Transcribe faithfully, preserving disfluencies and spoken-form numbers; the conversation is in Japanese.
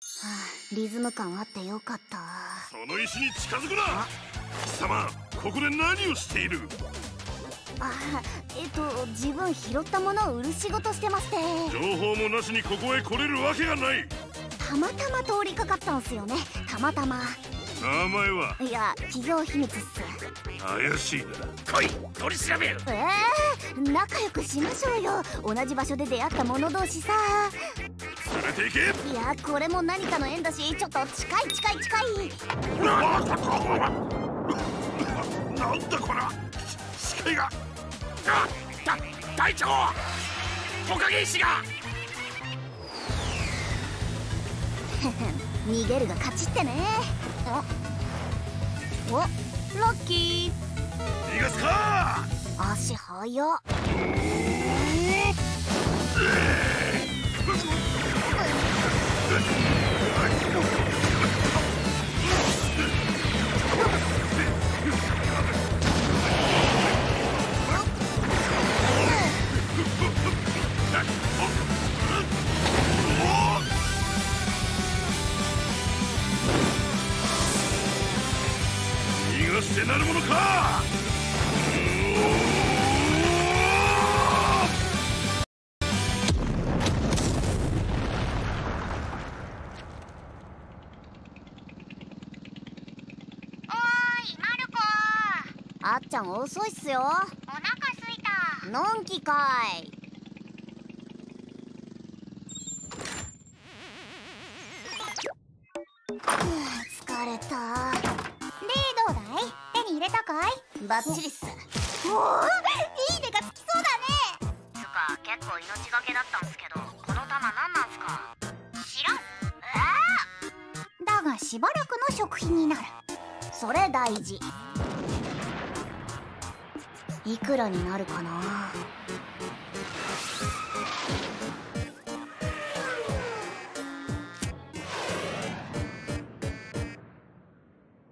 リズム感あってよかった。 その石に近づくな。貴様、ここで何をしている？ あ、えっと自分拾ったものを売る仕事してまして。 情報もなしにここへ来れるわけがない。 たまたま通りかかったんすよね。たまたま。 名前は？ いや、企業秘密っす。 怪しいな。来い、取り調べる。 ええー、仲良くしましょうよ。同じ場所で出会った者同士さ。 連れて行け。 いや、これも何かの縁だし、ちょっと近い近い近い。 なんだこら、視界が。あ、だ、隊長、トカゲ石が。 逃げるが勝ちってね。お、お、ラッキー。 逃がすか。 足速っ。 逃がしてなるものか。 あっちゃん遅いっすよ。お腹すいた。のんきかい。疲れた。で、どうだい？手に入れたかい？バッチリっす。おお、いいねがつきそうだね。つか、結構命がけだったんすけど、この玉何なんすか？知らん。えー、だがしばらくの食費になる。それ大事。いくらになるかな。